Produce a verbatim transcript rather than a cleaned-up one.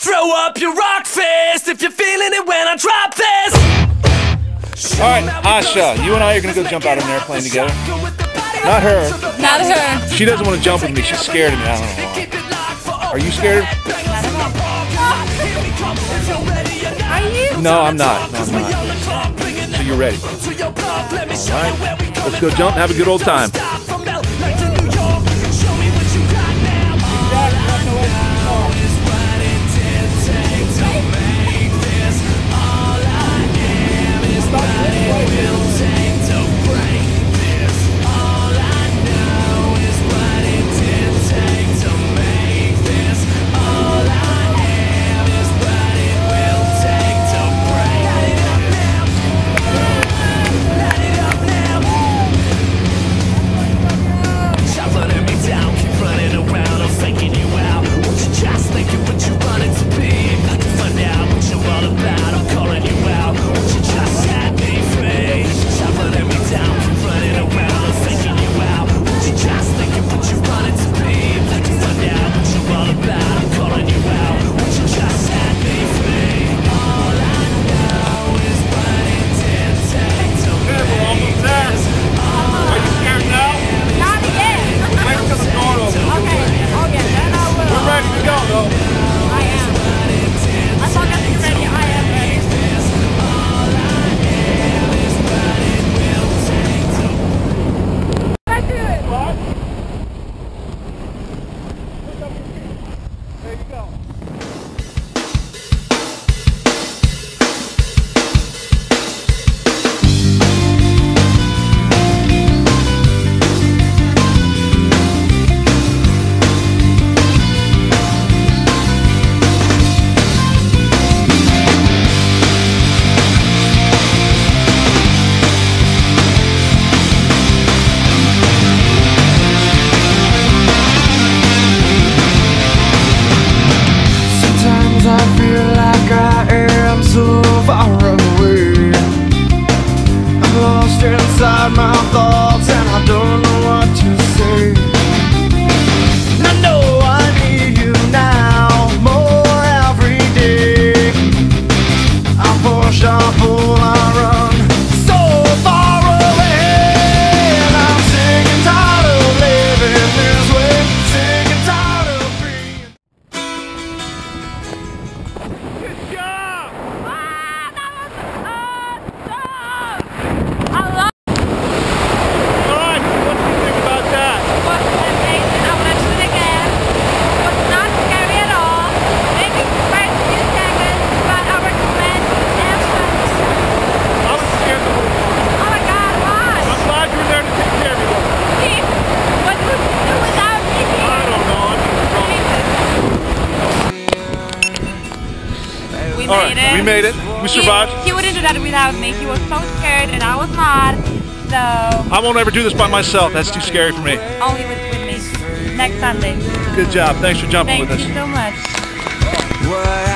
Throw up your rock fist if you're feeling it when I drop this. Alright, Asha, you and I are going to go jump out of an airplane together. Not her. Not her. She doesn't want to jump with me. She's scared of me. I don't know why. Are you scared? Are you? No, I'm not. No, I'm not. So you're ready. Alright, let's go jump and have a good old time. Inside my thoughts and I don't know what to say. And I know I need you now more every day. I push, I pull, I run so far away. And I'm sick and tired of living this way. Sick and tired of being. Good job! Ah, that was awesome! I love We All made right, it. we made it. We survived. He, he wouldn't do that without me. He was so scared and I was not. So I won't ever do this by myself. That's too scary for me. only with, with me. Next Sunday. Good job. Thanks for jumping Thank with us. you so much. Well,